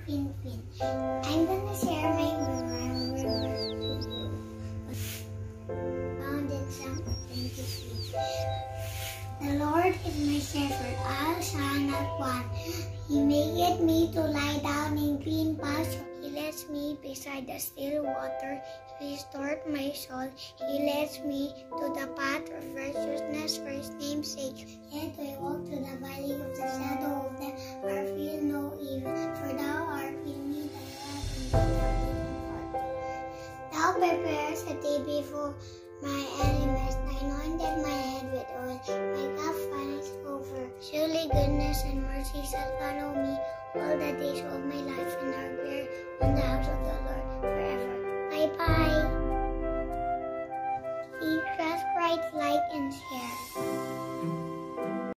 FinFin. I'm gonna share my verse to you. Found in Psalm 23. The Lord is my shepherd, I shall not want. He maketh me to lie down in green pasture. He lets me beside the still water. He restored my soul. He leads me to the path of righteousness for His name's sake. Yet I walk through the valley of the shadow of death, I feel no evil, for Thou art with me, Thy rod and Thy comfort. Thou preparest a table before my enemies. Thou anointed my head with oil. My cup runneth over. Surely goodness and mercy shall follow me all the days of my life, and I'll dwell in the house of the Lord forever. Bye-bye. Please subscribe, like, and share.